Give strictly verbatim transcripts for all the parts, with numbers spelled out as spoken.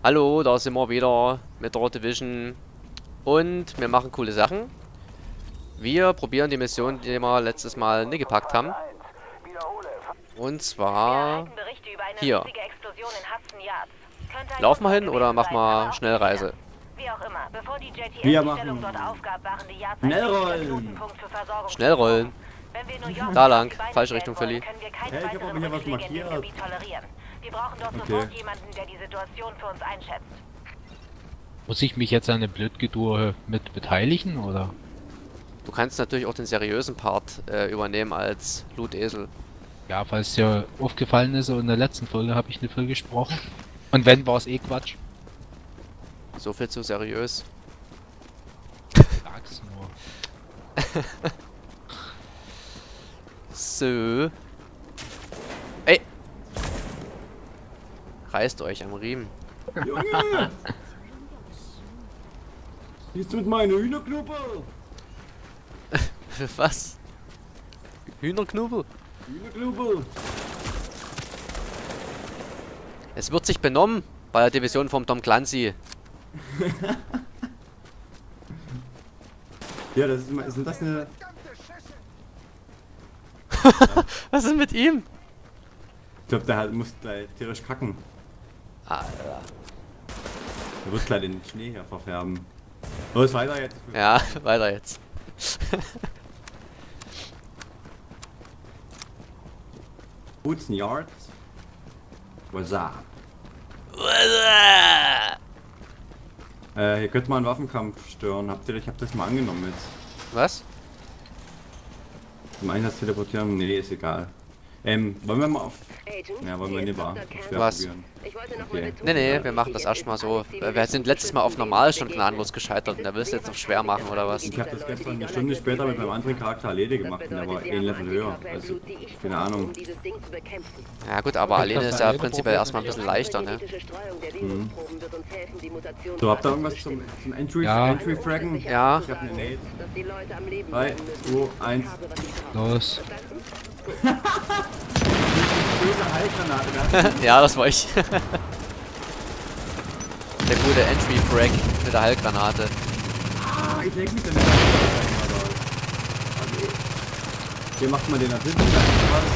Hallo, da sind wir wieder mit der Division und wir machen coole Sachen. Wir probieren die Mission, die wir letztes Mal nicht gepackt haben. Und zwar hier. Laufen wir hin oder machen wir Schnellreise? Wir machen Schnellrollen. Schnellrollen. Da lang. Falsche Richtung, Philly. Hey, ich habe aber hier was markiert. Wir brauchen dort Okay. sofort jemanden, der die Situation für uns einschätzt. Muss ich mich jetzt an dem Blödgetue mit beteiligen, oder? Du kannst natürlich auch den seriösen Part äh, übernehmen als Lootesel. Ja, falls dir aufgefallen ist, in der letzten Folge habe ich nicht viel gesprochen. Und wenn, war es eh Quatsch. So viel zu seriös. Sag's nur. So. Ey! Reißt euch am Riemen. Junge! Jetzt mit meiner Hühnerknubbel. Was? Hühnerknubbel? Hühnerknubbel. Es wird sich benommen bei der Division vom Tom Clancy. Ja, das ist mal, sind das eine... Was ist mit ihm? Ich glaube, der hat, muss gleich tierisch kacken. Alter. Der wird gleich den Schnee hier verfärben. Los, weiter jetzt. Ja, weiter jetzt. Boots and Yards. What's up? Äh, hier könnte man einen Waffenkampf stören. Habt ihr, ich hab das mal angenommen jetzt. Was? Im Einsatz teleportieren? Nee, ist egal. Ähm, wollen wir mal auf... Ja, wollen wir nicht mal schwer Was? probieren. Okay. Nee, nee, wir machen das erstmal so. Wir sind letztes Mal auf normal schon gnadenlos gescheitert und der willst du jetzt auf schwer machen, oder was? Ich habe das gestern eine Stunde später mit meinem anderen Charakter Alede gemacht und der war ein Level höher. Also, keine Ahnung. Ja gut, aber alleine ist ja prinzipiell erstmal ein bisschen leichter, ne? Mhm. So, habt ihr irgendwas zum, zum Entry, Ja. Entry Fraggen? Ja. Ich hab eine Nade. drei, zwei, eins. Los. Böse Heilgranate. Ja, das war ich. Der gute Entry Frag mit der Heilgranate. Ah, ich leg mich da nicht rein. Okay. Hier macht man den natürlich was.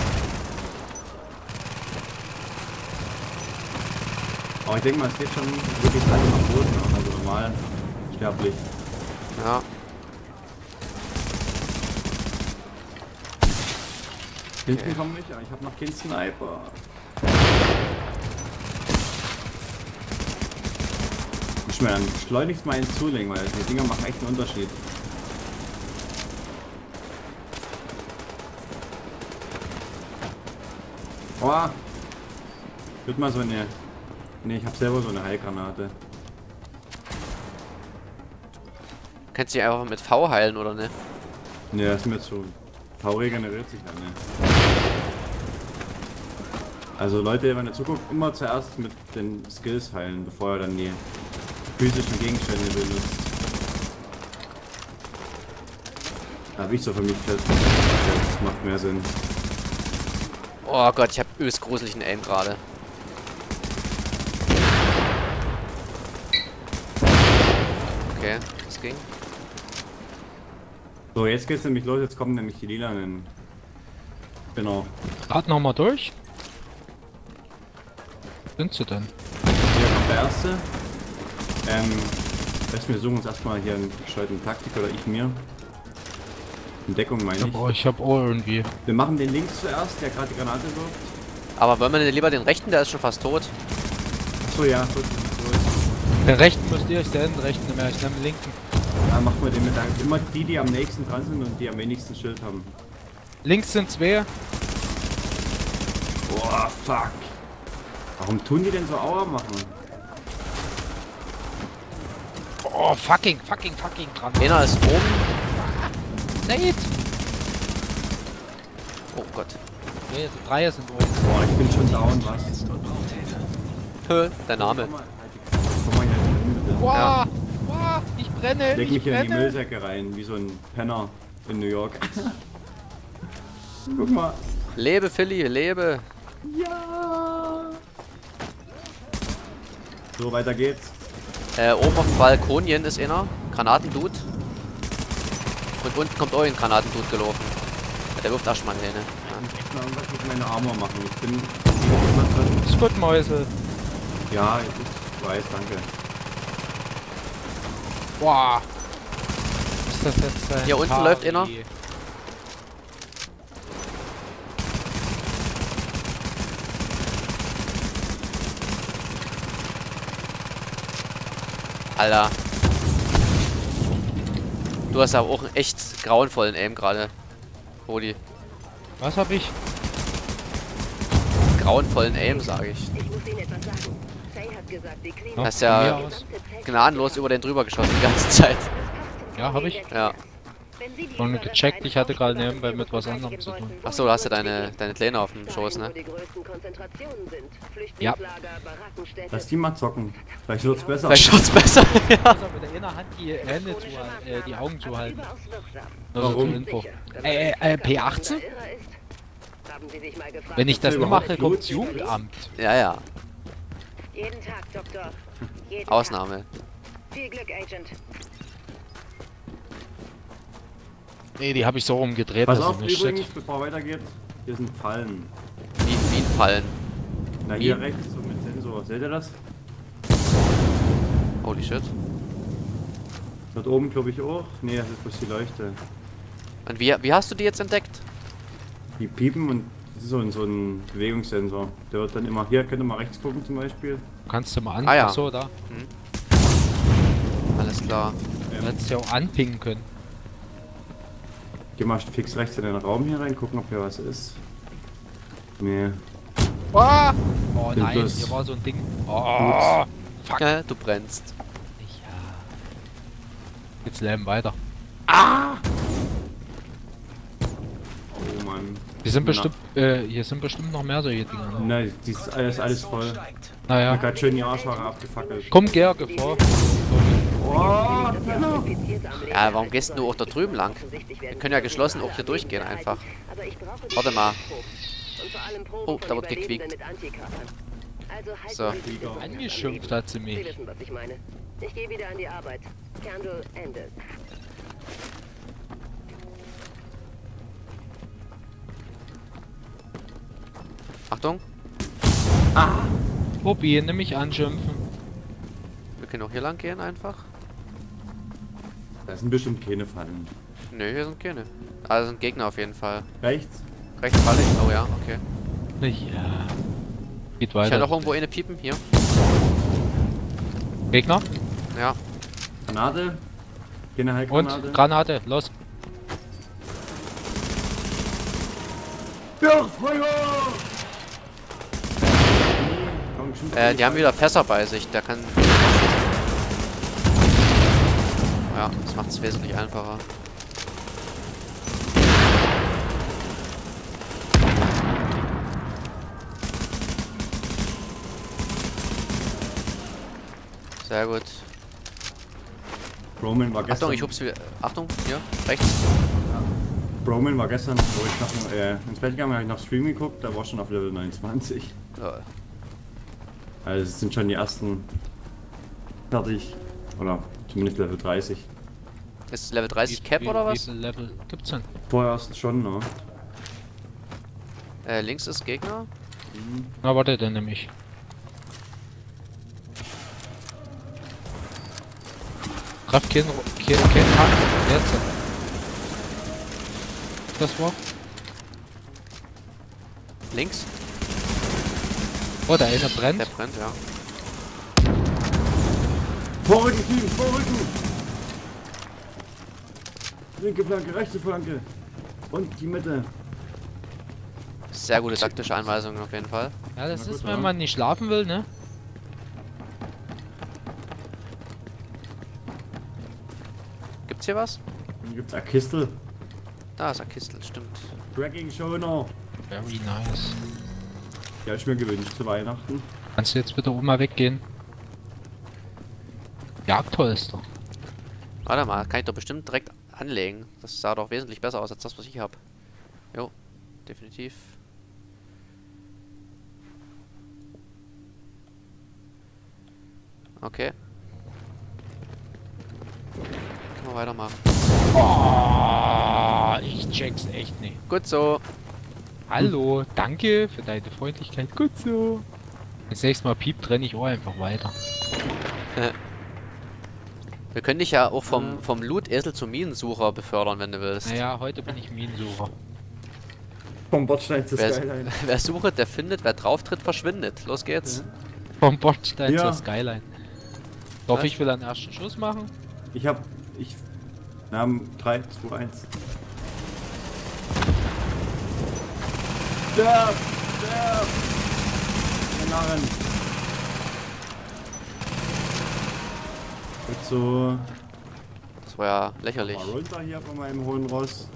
Aber ich denke mal, es geht schon wirklich alle am Boden, also normal sterblich. Ja. Hinten kommen nicht, aber ich habe noch keinen Sniper. Ich mir dann schleunigst mal ins zulegen, weil die Dinger machen echt einen Unterschied. Oh! Wird mal so eine... Ne, ich habe selber so eine Heilgranate. Kannst du dich einfach mit V heilen, oder ne? Ne, das ist mir zu... V regeneriert sich dann, ne? Also Leute, wenn ihr zuguckt, immer zuerst mit den Skills heilen, bevor ihr dann die physischen Gegenstände benutzt. Hab ich so für mich festgestellt, das macht mehr Sinn. Oh Gott, ich hab übelst gruseligen Aim gerade. Okay, das ging. So, jetzt geht's nämlich los, jetzt kommen nämlich die lilanen. Genau. Starten wir mal durch. Sind sie denn? Hier kommt der erste. Ähm, besten wir suchen uns erstmal hier einen gescheiten Taktik oder ich mir. Entdeckung meine ich. Oh, ich hab auch irgendwie. Wir machen den links zuerst, der gerade die Granate wirft. Aber wollen wir denn lieber den rechten, der ist schon fast tot. Achso, ja, gut. gut. Den rechten müsst ihr euch sehen, den rechten nicht mehr. Ich nehme den linken. Ja, machen wir den mit Dank. Immer die, die am nächsten dran sind und die am wenigsten Schild haben. Links sind zwei. Boah, fuck. Warum tun die denn so Aua machen? Oh, fucking, fucking, fucking dran. Einer ist oben. Nate! Oh Gott. Nee, also drei sind oben. Boah, ich bin schon down, was? Hö, der Name. Komm mal, halt die- komm mal hier hin, bitte. Wow, Ja. wow, ich brenne, Leg ich mich hier in die brenne. Müllsäcke rein, wie so ein Penner in New York. Guck mal. Lebe, Philly, lebe. Ja. So, weiter geht's. Äh, oben auf dem Balkonien ist einer. Granatendude. Und unten kommt auch ein Granatendude gelaufen. Ja, der wirft erstmal eine. Ja. Ich muss mal irgendwas mit meiner Armor machen. Ich bin... Ist gut, Mäusel. Ja, ich weiß, danke. Boah. Ist das jetzt ein Hier unten Kari? läuft einer. Alter. Du hast aber auch einen echt grauenvollen Aim gerade. Rudi. Was hab ich? Grauenvollen Aim, sage ich. Ich muss Ihnen etwas sagen. Faye hat gesagt, die Clean Ja, Hast von ja mir aus. gnadenlos über den drüber geschossen die ganze Zeit. Ja, hab ich. Ja. Und gecheckt, ich hatte gerade nebenbei mit was anderem zu tun. Achso, du hast ja deine, deine Kleine auf dem Schoß, ne? Ja. Lass die mal zocken. Vielleicht wird's besser. Vielleicht schaut's besser. Ja. Also mit der einer Hand die Hände zu äh, die Augen zu halten. Nur so Warum? zur Info. Äh, äh, P achtzehn? Wenn ich das Ja, nicht überhaupt mache, nicht kommt's gut. Jugendamt. Ja, ja. Jeden Tag, Doktor. Jeden Ausnahme. Tag. Viel Glück, Agent. Nee, die habe ich so rumgedreht, Pass dass auf sie nicht übrigens, steht. bevor weitergeht. Hier sind Fallen. Wie, wie ein Fallen. Na, Wie? hier rechts, so mit Sensor. Seht ihr das? Holy shit. Dort oben glaube ich auch. Ne, das ist bloß die Leuchte. Und wie, wie hast du die jetzt entdeckt? Die piepen und das ist so ein, so ein Bewegungssensor. Der wird dann immer, hier könnt ihr mal rechts gucken zum Beispiel. Kannst du mal an. Ah, ja. Achso, da. Alles klar. Du hättest ja auch anpingen können. Geh mal fix rechts in den Raum hier rein, gucken, ob hier was ist. Nee. Oh, oh Sind nein, das- hier war so ein Ding. Oh, fuck. Ja, du brennst. Ja. Jetzt leben weiter. Oh Mann. Hier sind Na. bestimmt, äh, hier sind bestimmt noch mehr solche Dinge. Ne? Nein, die ist alles, alles voll. Ich Naja. hab grad schön die Arschhaare abgefackelt. Komm, Gerge vor. Ja, warum gehst du auch da drüben lang? Wir können ja geschlossen auch hier durchgehen einfach. Warte mal. Oh, da wird gequiekt. So. Angeschimpft hat sie Sie mich. wissen, was ich meine. Ich gehe wieder an die Arbeit. Candle Ende. Achtung. Obi, nimm mich anschimpfen. Wir können auch hier lang gehen einfach. Da sind bestimmt keine Fallen. Nö, hier sind keine. Also sind Gegner auf jeden Fall. Rechts? Rechts falle ich. Oh ja, okay. Ja. Geht Ich höre weiter. noch irgendwo eine piepen. Hier. Gegner? Ja. Granate? Keine Und Heilgranate? Granate, los. Ja, Feuer! Komm, bestimmt Äh, die haben wieder Fässer bei sich. Der kann... Ja, das macht es wesentlich einfacher. Sehr gut. Roman war gestern. Achtung, ich hup's wieder. Achtung, hier, rechts. Roman war gestern, wo ich nach, äh, ins Bett gegangen habe, ich nach Stream geguckt, da war schon auf Level neunundzwanzig. Ja. Also es sind schon die ersten fertig. Oder zumindest Level dreißig. Ist Level dreißig Cap Wie- oder wie was? viel Level gibt's denn? Vorher ist es schon, ne? Äh, links ist Gegner. Na, warte, dann nehme ich. Treff kein, kein, kein Hack. Jetzt. Das war. Links. Oh, der eine brennt. Der brennt, ja. Vorrücken, Team, vorrücken! Linke Flanke, rechte Flanke. Und die Mitte. Sehr gute taktische Anweisungen auf jeden Fall. Ja, das Na ist, gut, wenn ja. man nicht schlafen will, ne? Gibt's hier was? Dann gibt's eine Kistel. Da ist ein Kistel, stimmt. Tracking Schoner. Very nice. Die hab ich mir gewünscht zu Weihnachten. Kannst du jetzt bitte oben mal weggehen? Jagdholster. Warte mal, kann ich doch bestimmt direkt anlegen. Das sah doch wesentlich besser aus als das, was ich habe. Jo, definitiv. Okay. Können wir weitermachen. Oh, ich check's echt nicht. Gut so. Hallo, danke für deine Freundlichkeit. Gut so. Das nächste Mal piept, renne ich auch einfach weiter. Wir können dich ja auch vom, vom Loot-Esel zum Minensucher befördern, wenn du willst. Naja, heute bin ich Minensucher. Vom Bordstein zur Wer, Skyline. wer sucht, der findet. Wer drauf tritt, verschwindet. Los geht's. Vom Bordstein Ja. zur Skyline. Doch, Was? ich will einen ersten Schuss machen. Ich hab. Ich. Namen drei, zwei, eins. Sterb! Sterb! Der Narren! Gut so. Das war ja lächerlich. Mal runter hier von meinem hohen Ross.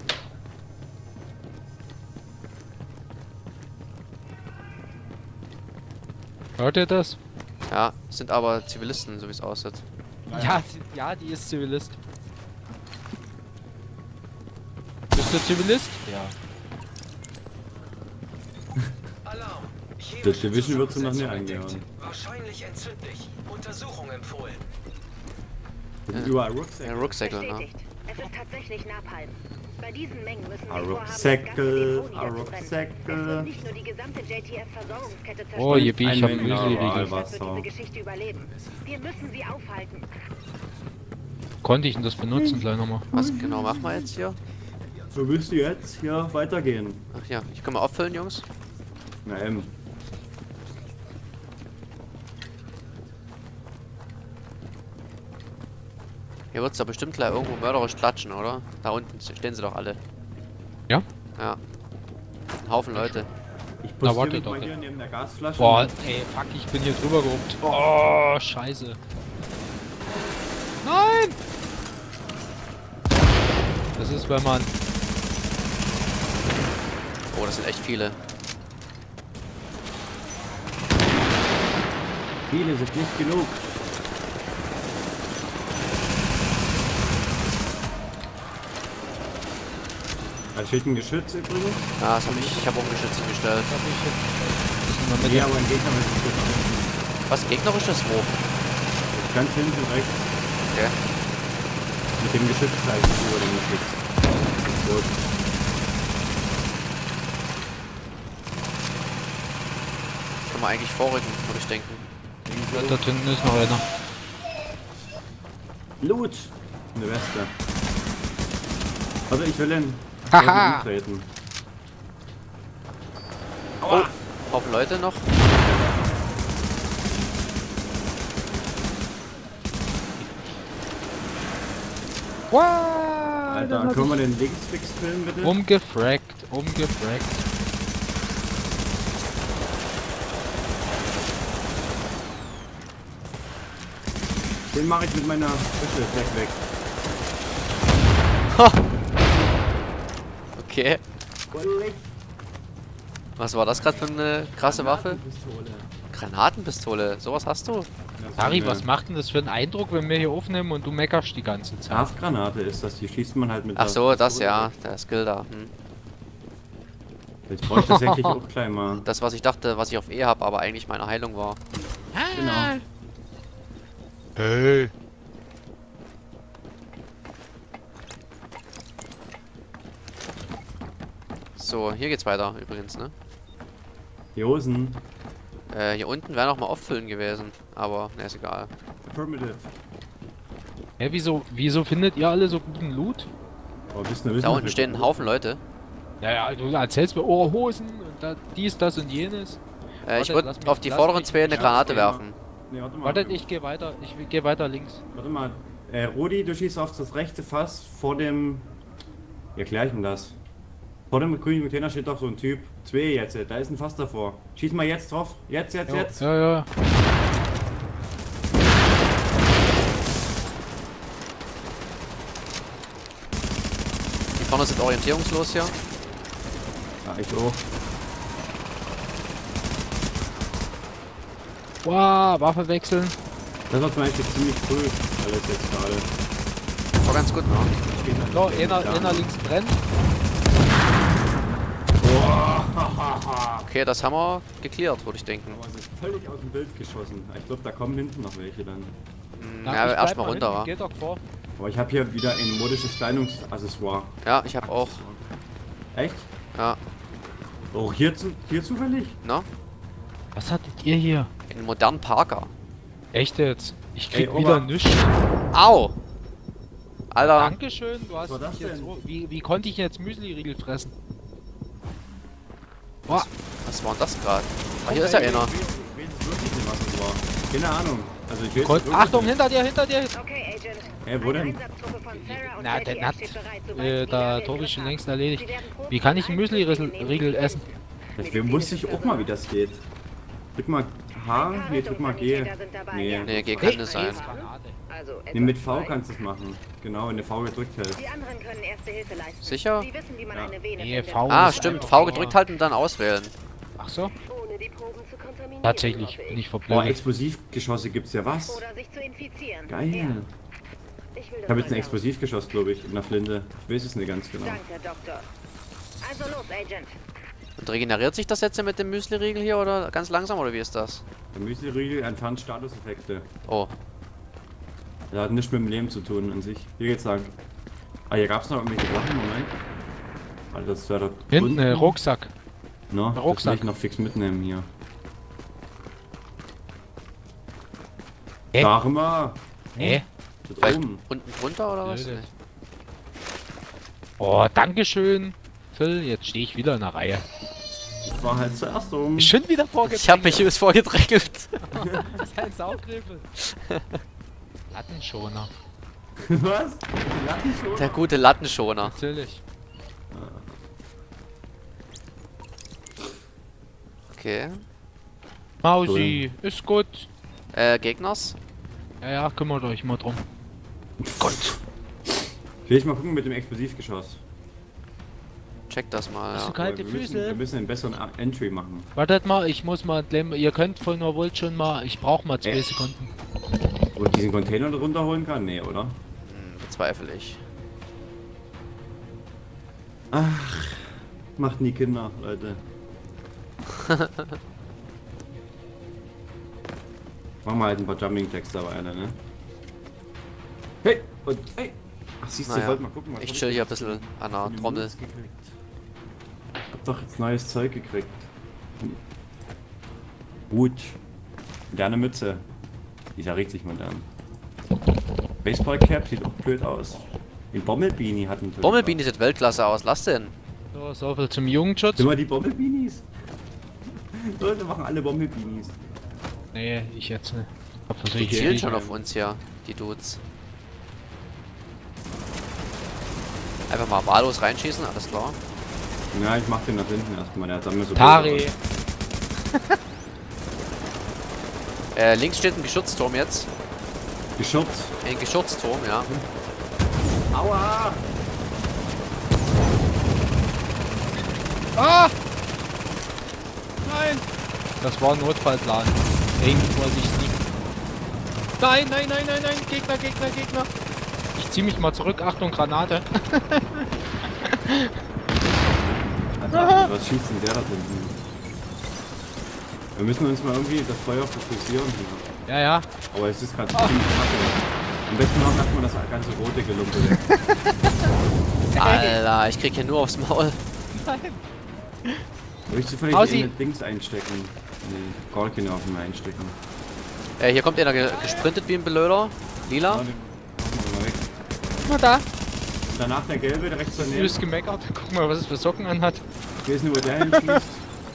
Hört ihr das? Ja, sind aber Zivilisten, so wie es aussieht. Ja, sie- ja, die ist Zivilist. Bist du Zivilist? Ja. Alarm. Das Division wird sie noch nie eingehauen. Wahrscheinlich entzündlich. Untersuchung empfohlen. Das sind überall Ja, Rucksäcke. Rucksäcke, ne? Bestätigt. Es ist tatsächlich Napalm. Bei diesen Mengen müssen wir A vorhaben, Rucksäcke, das ganze Depot a niederzubrennen. Rucksäcke. Es wird nicht nur die gesamte J T F-Versorgungskette zerstören. Oh, Yippie, ich hab Ein Müsli-Riegel. Mineral. Das wird Wasser. diese Geschichte überleben. Wir müssen sie aufhalten. Konnte ich denn das benutzen, gleich nochmal? Was genau machen wir jetzt hier? So willst du jetzt hier weitergehen. Ach ja, ich kann mal auffüllen, Jungs. Na eben. Hier wird's da bestimmt gleich irgendwo mörderisch klatschen, oder? Da unten stehen sie doch alle. Ja? Ja. Ein Haufen Leute. Ich Na, postiere warte mich doch, mal ey. hier neben der Gasflasche. Boah, ey, fuck, ich bin hier drüber gehupt. Oh, scheiße. Nein! Das ist, wenn man... Oh, das sind echt viele. Viele sind nicht genug. Da steht ein Geschütz übrigens. Ja, das hab ich. Ich habe auch ein Geschütz hingestellt. Mit Ja, der, aber ein Gegner mit dem Geschütz. Was gegnerisches wo? Ganz hinten rechts. Okay. Mit dem Geschützzeichen über dem Geschütz. Gut. Kann man eigentlich vorrücken, würde ich denken. da hinten ist noch einer. Loot! Eine Weste. Also ich will den Haha. umtreten. Oh, Haufen Leute noch. Wow, Alter, können wir den Linksfix filmen bitte? Umgefrackt, umgefrackt. Den mache ich mit meiner Fische weg weg. Okay. Was war das gerade für eine krasse Waffe? Granatenpistole. Sowas hast du? Ari, was macht denn das für einen Eindruck, wenn wir hier aufnehmen und du meckerst die ganze Zeit? Scharfgranate ist das, die schießt man halt mit Ach der so, das Pistole. ja. Der Skill da. Hm. Jetzt brauche ich das eigentlich auch gleich mal. Das, was ich dachte, was ich auf E habe, aber eigentlich meine Heilung war. Genau. Hey. So, hier geht's weiter übrigens, ne? Die Hosen. Äh, hier unten wäre noch mal auffüllen gewesen. Aber, ne, ist egal. Affirmative. Hä, wieso, wieso findet ihr alle so guten Loot? Oh, wissen wir, wissen Da wir, unten wir- stehen ein Haufen Leute. Ja, ja, du erzählst mir, oh, Hosen und da, dies, das und jenes. Äh, ich Warte, würde lass mich- auf die lass vorderen mich- zwei eine Ja, Granate das Thema. werfen. Nee, warte mal. Wartet, ich gehe weiter, ich gehe weiter links. Warte mal. Äh, Rudi, du schießt auf das rechte Fass vor dem... Wie erkläre ich denn das? Vor dem grünen Container steht doch so ein Typ. Zwei jetzt, da ist ein Fass davor. Schieß mal jetzt drauf. Jetzt, jetzt, jetzt. Ja, ja. Die vorne sind orientierungslos hier. Ja, ich auch. Wow, Waffe wechseln. Das war zum Beispiel ziemlich früh. Alles jetzt gerade. War ganz gut, ne? Steht halt So, nicht einer, da. einer links brennt. Boah, hahaha, Okay, das haben wir geklärt, würde ich denken. Aber es ist völlig aus dem Bild geschossen. Ich glaube, da kommen hinten noch welche dann. Hm, Na, ja, ich bleib erstmal mal runter, hinten, wa? Geht doch vor. Aber ich habe hier wieder ein modisches Kleidungsaccessoire. Ja, ich habe auch. Echt? Ja, Oh, hier, zu, hier zufällig? ne? Was hattet ihr hier? Einen modernen Parker. Echt jetzt? Ich krieg Ey, wieder Opa. nichts. Au! Alter, Dankeschön, du hast Was war mich das jetzt. denn? Oh, wie, wie konnte ich jetzt Müsli-Riegel fressen? Boah, was war denn das gerade? Ah, hier ist ja einer. Ich weiß, ich weiß wirklich nicht, was das war. Keine Ahnung. Also ich weiß Kon wirklich Achtung, nicht. hinter dir, hinter dir! Okay, Agent. Hä, wo denn? Na, den hat äh, der Tobi schon längst erledigt. Wie kann ich einen Müsli-Riegel essen? Deswegen wusste ich auch mal, wie das geht. Drück mal H, nee, drück mal G. Nee. Nee, G kann es sein. Also, Nee, mit V kannst du es machen. Genau, wenn du V gedrückt hältst. Die anderen können erste Hilfe leisten. Sicher? Sie wissen, wie man Ja. eine Vene Nee, findet. V Ah, ist stimmt. einfach V nur- gedrückt halten und dann auswählen. Ach so? Ohne die Proben zu kontaminieren. Tatsächlich, hoffe bin ich Boah, verblödet. Explosivgeschosse gibt's ja was. Oder sich zu infizieren. Geil. Ja. Ich, will das Ich habe jetzt mal ein schauen. Explosivgeschoss, glaube ich, in der Flinte. Ich weiß es nicht ganz genau. Danke, Doktor. Also los, Agent. Und regeneriert sich das jetzt mit dem Müsli-Riegel hier oder ganz langsam oder wie ist das? Der Müsli-Riegel entfernt Statuseffekte. Oh, Der hat nichts mit dem Leben zu tun an sich. Hier geht's lang. Ah, hier gab's noch irgendwelche Sachen, Moment. Alter, das wäre da Hinten, äh, Rucksack. No, das will Rucksack. ich noch fix mitnehmen hier. Hä? Sag mal! Hä? Da vielleicht oben. unten drunter oder was? Blöde. Oh, dankeschön. Phil, jetzt stehe ich wieder in der Reihe. Ich war halt zuerst oben. Ich bin wieder vorgedrängt. Ich habe mich übrigens vorgedrängelt. Das ist ein Saugrifel. Lattenschoner. Was? Latten schon? Der gute Lattenschoner. Natürlich. Okay. Mausi, ist gut. Äh, Gegners? Ja, ja, kümmert euch mal drum. Gott! Will ich mal gucken mit dem Explosivgeschoss. Check das mal, Hast du ja. kalte wir, müssen, wir Füße? müssen einen besseren A- Entry machen. Wartet mal, ich muss mal, gleich- ihr könnt von nur wollt schon mal, ich brauche mal zwei Äh. Sekunden. Wo ich diesen Container da runterholen kann? Nee, oder? Hm, bezweifle ich. Ach, macht nie Kinder, Leute. Machen wir halt ein paar Jumping-Texte dabei, Alter, ne? Hey! Und hey! Ach, siehst du, Naja, ich wollte mal gucken, was Ich hab chill denn hier ein bisschen an der für eine Trommel. Münze gekriegt? Ich hab doch jetzt neues Zeug gekriegt. Gut. Moderne Mütze. Die ist ja richtig modern. Baseball Cap sieht auch blöd aus. Den Bommelbeanie hatten wir. Bommelbeanie sieht Weltklasse aus. Lass den. So, so viel zum Jugendschutz. Sind wir die Bommelbeanies? Leute machen alle Bommelbeanies. Nee, ich jetzt nicht. Hab Die versucht, zielen ich- schon auf uns hier, die Dudes. Einfach mal wahllos reinschießen, alles klar. Ja, ich mach den nach hinten erstmal. Der hat dann mir so. Tari. Äh, links steht ein Geschützturm jetzt. Geschürzt. Ein Geschützturm, ja. Aua! Ah! Nein! Das war ein Notfallplan. Irgendwie wollte ich's nicht. Nein, nein, nein, nein, nein! Gegner, Gegner, Gegner! Ich zieh mich mal zurück. Achtung, Granate. Alter, was schießt denn der da hinten? Wir müssen uns mal irgendwie das Feuer fokussieren hier. Ja, ja. Aber es ist gerade ziemlich kacke. Am besten noch erstmal das ganze rote Gelumpe weg. Alter, ich krieg hier nur aufs Maul. Soll ich zufällig Ausi. in Dings einstecken? Nee, gar keine auf dem einstecken. Äh, hier kommt einer ge gesprintet wie ein Blöder. Lila. Ja, den machen wir mal weg. Guck mal da. Und danach der gelbe rechts daneben. Süß gemeckert. Guck mal, was es für Socken anhat. Ich weiß nicht, wo der hinschießt.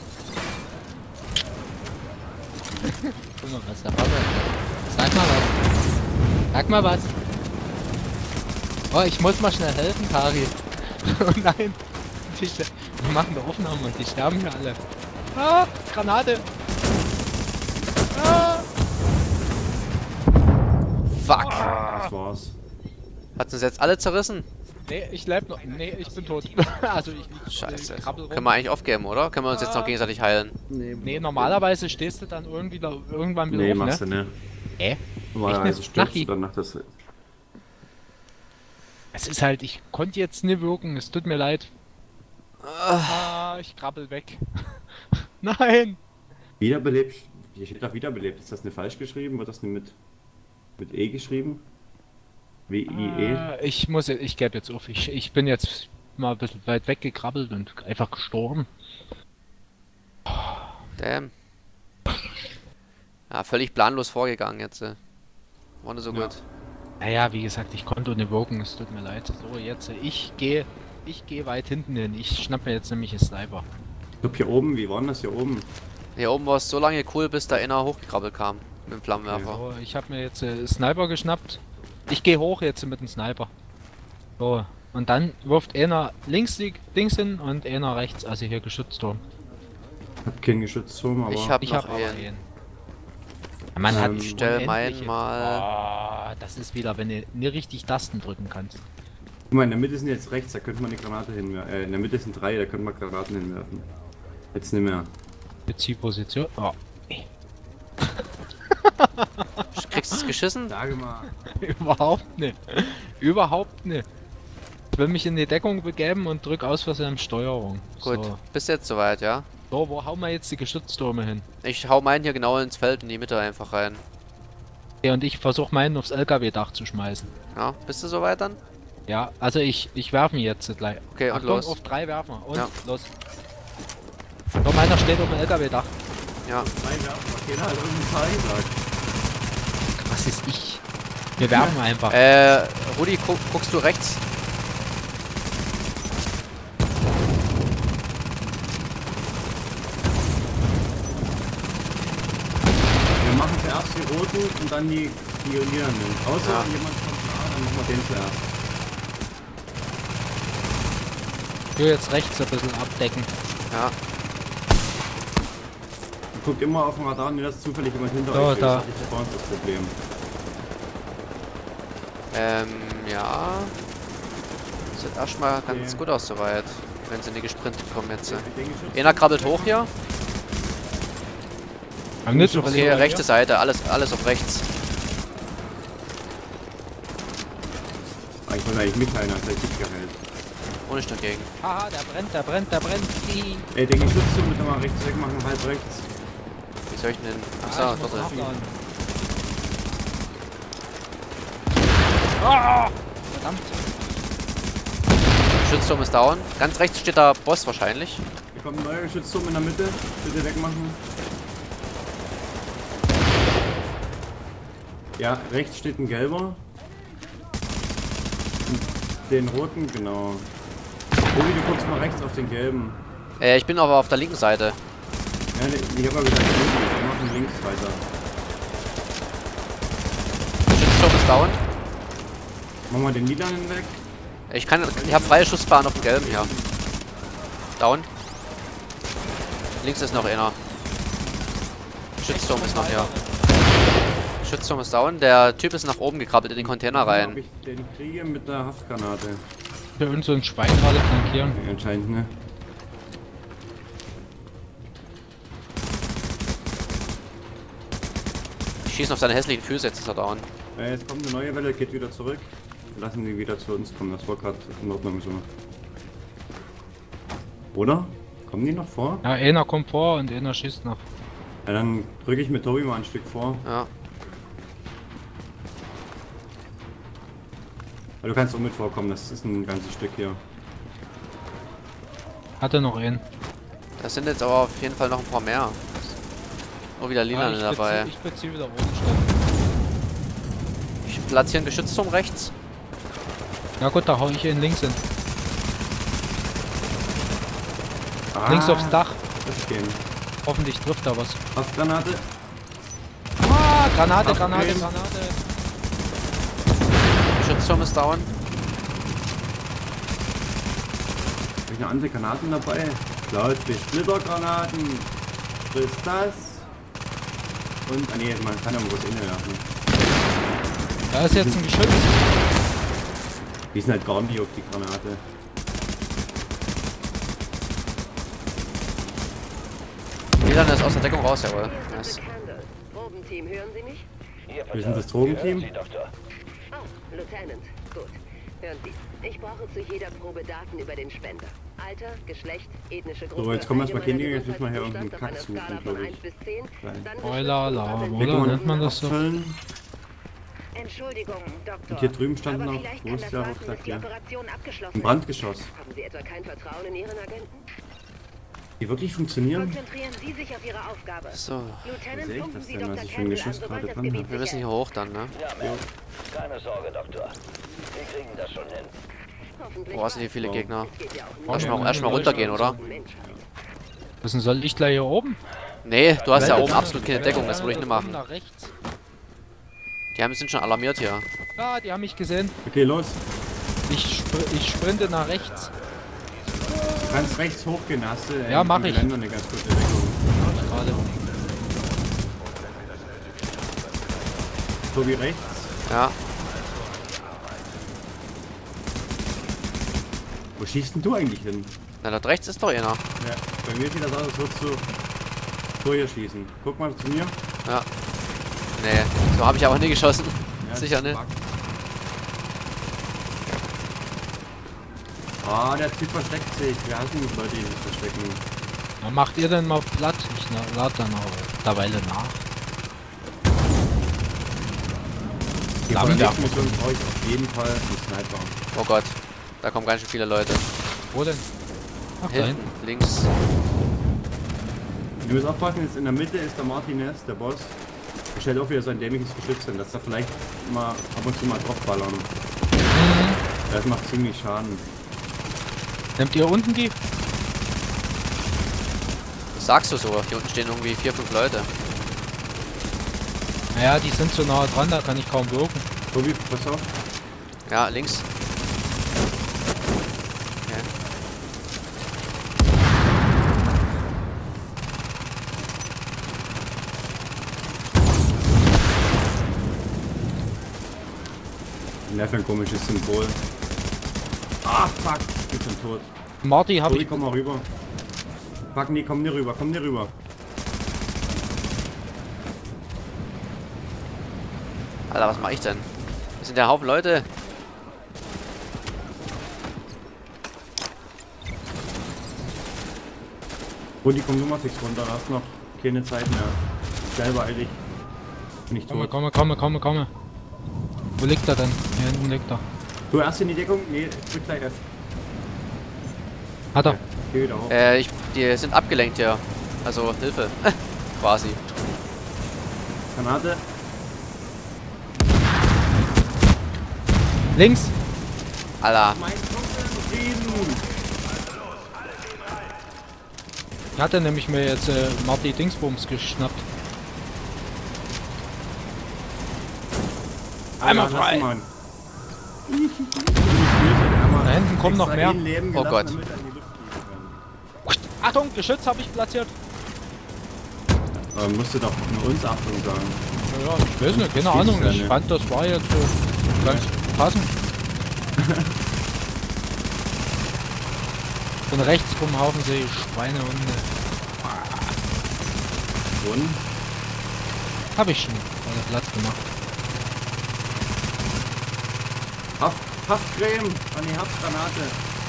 Guck mal, was da war. Sag mal was. Sag mal was. Oh, ich muss mal schnell helfen, Tari. Oh nein. Die, ster- wir machen da Aufnahmen und die sterben hier alle. Ah, Granate. Ah. Fuck. Das war's. Hat uns jetzt alle zerrissen? Nee, ich lebe noch. Nee, ich bin tot. Also ich, ich Scheiße. ich krabbel rum. Können wir eigentlich aufgeben, oder? Können wir uns jetzt noch gegenseitig heilen? Nee, normalerweise stehst du dann irgendwie da, irgendwann wieder Nee, auf, machst ne? du nicht. Hä? Normalerweise Echt nicht? stürzt Lucky. du dann nach das. Es ist halt, ich konnte jetzt nie wirken, es tut mir leid. Ah, ich krabbel weg. Nein! Wiederbelebt. Hier steht doch wiederbelebt. Ist das nicht falsch geschrieben? Wird das nicht mit, mit E geschrieben? W I E? Äh, ich muss, ich gebe jetzt auf. Ich, ich bin jetzt mal ein bisschen weit weggekrabbelt und einfach gestorben. Damn. Ja, völlig planlos vorgegangen jetzt. äh. War nicht so Ja. gut. Naja, wie gesagt, ich konnte ohne Woken, es tut mir leid. So, jetzt, ich gehe, ich gehe weit hinten hin. Ich schnapp mir jetzt nämlich einen Sniper. Ich glaube hier oben, wie war denn das hier oben? Hier oben war es so lange cool, bis da einer hochgekrabbelt kam. Mit dem Flammenwerfer. So, ich habe mir jetzt äh, Sniper geschnappt. Ich gehe hoch jetzt mit dem Sniper. So, und dann wirft einer links die Dings hin und einer rechts, also hier Geschützturm. Ich hab keinen Geschützturm, aber... Ich hab Ich noch habe aber einen. einen. Ja, man hat Ähm, Ich stell meinen unendliche- mal. Oh, das ist wieder, wenn du nicht richtig Tasten drücken kannst. Guck mal, in der Mitte sind jetzt rechts, da könnte man eine Granate hinwerfen. Äh, in der Mitte sind drei, da könnte man Granaten hinwerfen. Jetzt nicht mehr. Beziehposition. Oh. Kriegst du es geschissen? Sage mal. Überhaupt nicht. Überhaupt nicht. Ich will mich in die Deckung begeben und drück aus Versehen Steuerung. Gut, So. bist jetzt soweit, ja? So, wo hauen wir jetzt die Geschütztürme hin? Ich hau meinen hier genau ins Feld in die Mitte einfach rein. Ja, und ich versuche meinen aufs L K W-Dach zu schmeißen. Ja, bist du soweit dann? Ja, also ich, ich werfe ihn jetzt gleich. Okay, und Achtung, los. auf drei werfen wir. Und Ja. los. So, meiner steht auf dem L K W-Dach. Ja. Drei werfen, okay, da hat irgendeine Zahl gesagt. Was ist ich? Wir werfen einfach. Äh, Rudi, guck, guckst du rechts? Wir machen zuerst die roten und dann die Pionierenden. Außer Ja. jemand kommt nah, dann machen wir den zuerst. Ich will jetzt rechts ein bisschen abdecken. Ja. Guckt immer auf dem Radar, nicht dass zufällig jemand hinter Da, euch steht. da. Das ist bei uns das Problem. Ähm, ja. Sieht erstmal ganz Okay. gut aus soweit. Wenn sie nicht gesprintet kommen jetzt. Ich denke, Schütz- Einer krabbelt hoch hier. Haben nicht so Okay, rechte Seite, alles, alles auf rechts. Ah, ich wollte eigentlich mitteilen, als er dich geheilt. Ohne Stück gegen. Haha, der brennt, der brennt, der brennt. Hihi. Ey, den Geschützturm bitte mal rechts weg machen, halb rechts. Wie soll ich denn? Ah, Achso, ich muss dort. nachladen. Ah, verdammt. Schützturm ist down. Ganz rechts steht der Boss wahrscheinlich. Hier kommt ein neuer Geschützturm in der Mitte. Bitte wegmachen. Ja, rechts steht ein gelber. Und den roten, genau. Ruby, du guckst mal rechts auf den gelben. Äh, ich bin aber auf der linken Seite. Ja, ne, ich hab mal gesagt, wir machen links weiter. Schützturm ist down. Machen wir den lilanen weg. Ich kann, ich habe freie Schussbahn auf dem gelben hier. Down. Links ist noch einer. Schützturm ist noch hier. Schützturm ist down. Der Typ ist nach oben gekrabbelt in den Container Ob rein. ich den kriege mit der Haftgranate. Für uns so ein Schwein gerade flankieren. Ja, anscheinend, ne? Ich schieße auf seine hässlichen Füße, jetzt ist er down. Äh, jetzt kommt eine neue Welle, geht wieder zurück. Wir lassen die wieder zu uns kommen, das war gerade in Ordnung so. Oder? Kommen die noch vor? Ja, einer kommt vor und einer schießt noch. Ja, dann drücke ich mit Tobi mal ein Stück vor. Ja. Aber du kannst auch mit vorkommen, das ist ein ganzes Stück hier. Hatte noch einen. Das sind jetzt aber auf jeden Fall noch ein paar mehr. Oh, wieder Lila Ah, ich dabei. Bezieh, ich beziehe wieder Bodenstand. Ich platziere einen Geschützturm rechts. Ja gut, da hau ich ihn links hin. Ah, Links aufs Dach. Das gehen. Hoffentlich trifft er was. Haftgranate. Ah, Granate, Ach, Granate, okay. Granate. Geschützturm ist down. Habe ich noch andere Granaten dabei? Klar, zwei Splittergranaten. Frisst das. Und, ah nee, man kann ja mal was inne werfen. Da ist jetzt ein Geschütz. Die sind halt gar nicht auf die Granate. Lila ist aus der Deckung raus, jawohl. Nice. Candle. Probenteam, hören Sie mich? Wir sind das Drogenteam. Oh, Lieutenant. Gut. Hören Sie. Ich brauche zu jeder Probe Daten über den Spender. Alter, Geschlecht, ethnische Gruppe. So, jetzt kommen wir erstmal allgemeiner Kinder, jetzt müssen wir hier Gesundheitszustand irgendeinen auf Kack einer suchen, Skala von glaube ich. eins bis zehn, Nein. dann Spoiler-Alarm, bestimmt Hier oder? kann Nennt man das so? abfüllen. Entschuldigung, Doktor. Und hier drüben stand Aber noch, vielleicht wo kann ist das der warten, Rucksack bis die hier? Operation abgeschlossen Ein ist. Brandgeschoss. Haben Sie etwa kein Vertrauen in Ihren Agenten? Die wirklich funktionieren? Konzentrieren Sie sich auf Ihre Aufgabe. So, Lieutenant, sehe ich funken das Sie denn, Doktor was ich für ein Campbell Geschoss an, sobald gerade das dran Gebiet habe? wir müssen sicher hier hoch dann, ne? Ja, Matt. Keine Sorge, Doktor. Wir kriegen das schon hin. ist. Hoffentlich Boah, sind hier bald. viele Gegner. Es geht ja auch nur Erstmal um erstmal runtergehen, oder? Menschheit. Was denn, soll ich gleich hier oben? Nee, du hast ja Weil- oben absolut keine Deckung, das würde ich nicht Oben machen. Nach rechts. Die haben, sind schon alarmiert hier. Ja, die haben mich gesehen. Okay, los. Ich, spr ich sprinte nach rechts. Du kannst rechts hochgehen, hast du äh, Ja, mach im ich. Geländer eine ganz gute Deckung. Gerade. So wie rechts. Ja, Wo schießt denn du eigentlich hin? na dort rechts ist doch einer. Ja, bei mir sieht das aus, als würdest du so hier schießen. Guck mal zu mir. Ja. Nee, so habe ich aber nie geschossen. Ja, Sicher nicht. fuck. Ah, der Typ versteckt sich. Wir hassen Leute, die sich verstecken. Na, macht ihr denn mal platt? Ich na- lad dann auch mittlerweile nach. Die Damit ja. Mission brauche ich auf jeden Fall einen Sniper. Oh Gott, da kommen ganz schön viele Leute. Wo denn? Ach, da Hinten, hinten. links. Du musst aufpassen, jetzt in der Mitte ist der Martinez, der Boss. Er stellt auch wieder sein dämliches Geschütz hin, dass er vielleicht mal ab und zu mal draufballern. Das macht ziemlich Schaden. Nehmt ihr unten die? Das sagst du so. Hier unten stehen irgendwie vier, fünf Leute. Naja, die sind so nah dran, da kann ich kaum wirken. Tobi, pass auf. Ja, links. Okay. Ja, für ein komisches Symbol. Ah, fuck. Ich bin schon tot. Marty habe Tobi, ich. komm mal rüber. Fuck, nee, komm nicht rüber, komm nicht rüber. Alter, was mache ich denn? Das sind ja Haufen Leute. Rudi, komm nur mal fix runter, du hast noch keine Zeit mehr. Selber eilig. Bin ich Komme, tot. komme, komme, komme, komme. Wo liegt er denn? Hier hinten liegt er. Du erst in die Deckung? Nee, drück gleich F. Hat er. Geh wieder hoch. Äh, ich, die sind abgelenkt hier. Also, Hilfe. Quasi. Granate. Links! Alter. Mein Kumpel, Frieden! Ich hatte nämlich mir jetzt äh, Marty Dingsbums geschnappt. Einmal Ja, frei! lass mal. Da hinten kommen noch mehr. Oh Gott. Achtung, Geschütz habe ich platziert. Aber musst du doch nur uns Achtung sagen. Ja, ich weiß nicht, keine Schießt Ahnung. ja Ich nicht. fand, das war jetzt äh, ganz passend. Von rechts vom Haufen sehe ich Schweinehunde. Und? Hab ich schon. Also Platz gemacht. Haft, Haftcreme an die Haftgranate.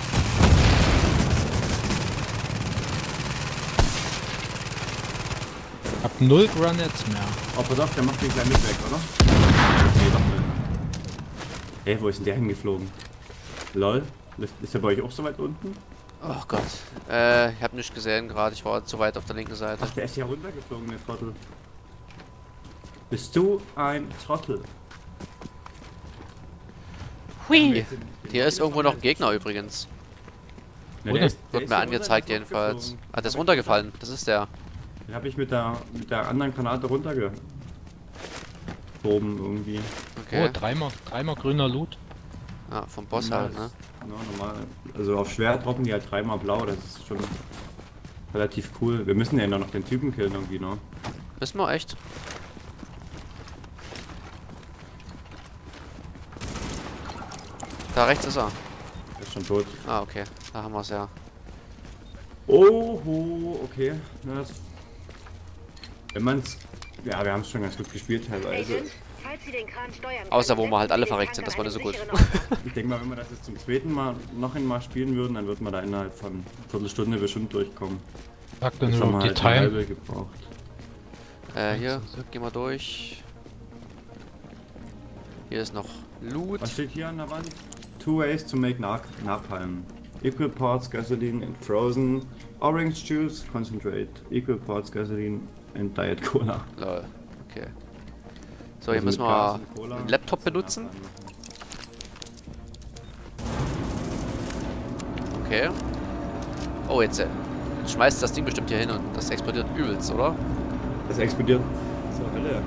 Hab null Granats mehr. Oh, pass auf, der macht den gleich mit weg, oder? Nee, doch nicht. Ey, wo ist denn der hingeflogen? Lol. Ist der bei euch auch so weit unten? Oh Gott. Äh, ich habe nichts gesehen gerade. Ich war zu weit auf der linken Seite. Ach, der ist ja runtergeflogen, der Trottel. Bist du ein Trottel? Hui. Hier ist irgendwo noch ein Gegner übrigens. Na, Oder? der ist, der Wird ist mir ja angezeigt runter, jedenfalls. geflogen. Ah, der ist runtergefallen. Das ist der. Den habe ich mit der, mit der anderen Granate runtergehoben irgendwie. Okay. Oh, dreimal, dreimal grüner Loot. Ja, vom Boss halt, ne? Ja, normal. Also auf schwer droppen die halt dreimal blau, das ist schon relativ cool. Wir müssen ja noch den Typen killen irgendwie, ne? Wissen wir echt? Da rechts ist er. Der ist schon tot. Ah, okay. Da haben wir es ja. Oho, okay. Na, das, wenn man's. Ja, wir haben es schon ganz gut gespielt teilweise. Agent, Falls Sie den Kran steuern Außer wo können, wir halt alle setzen Sie verreckt den sind, Tank das war an nicht so einem gut. sicheren Ort. Ich denke mal, wenn wir das jetzt zum zweiten Mal noch einmal spielen würden, dann wird man da innerhalb von einer Viertelstunde bestimmt durchkommen. Sag dann Jetzt nur haben wir noch die halt eine Time. halbe gebraucht. Äh, hier, gehen wir durch. Hier ist noch Loot. Was steht hier an der Wand? Two ways to make Nap Napalm. Equal parts gasoline and frozen orange juice concentrate. Equal parts gasoline and diet cola. Lol. Okay. So, hier Also müssen mit Gas wir und Cola den Laptop kannst du benutzen. Napalm machen. Okay. Oh, jetzt, äh, jetzt schmeißt das Ding bestimmt hier hin und das explodiert übelst, oder? Das explodiert zur Hölle.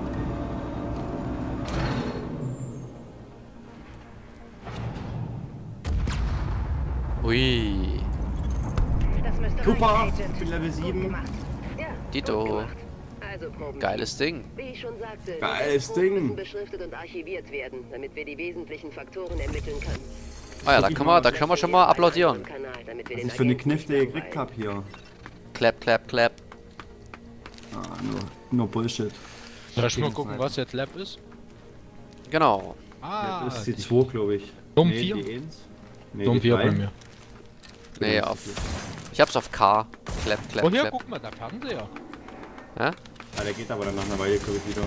Ui. Das müsste Super, reichen, ich Agent. bin Level Gut sieben. gemacht. Ja, Dito. gut gemacht. Also Proben. Geiles Ding. Wie ich schon sagte, Geiles die Proben Ding. müssen beschriftet und archiviert werden, damit wir die wesentlichen Faktoren ermitteln können. Ah ja, da können wir, da können wir schon mal applaudieren. Kanal, damit wir Was den ich für eine Agenten nicht Knifte langweilen. gekriegt habe hier. Clap, clap, clap. Ah, nur, nur Bullshit. Soll ich mal gucken, was jetzt Lab ist? Genau. Ah, Das ist die die- zwei, glaube ich. Dom Nee, vier? die eins. Nee, Dom die vier drei. bei mir. Nee, Genau, auf. die vier. Ich hab's auf K. Clap, clap, Oh, hier, clap. guck mal, der Fernseher. Ja? Ah, der geht aber dann nach einer Weile, glaube ich, wieder.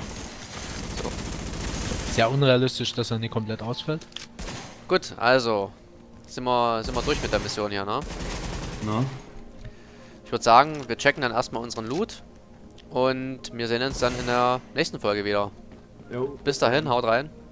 Sehr unrealistisch, dass er nicht komplett ausfällt. Gut, also. Sind wir, sind wir durch mit der Mission hier, ne? Na? Ich würde sagen, wir checken dann erstmal unseren Loot. Und wir sehen uns dann in der nächsten Folge wieder. Jo. Bis dahin, haut rein.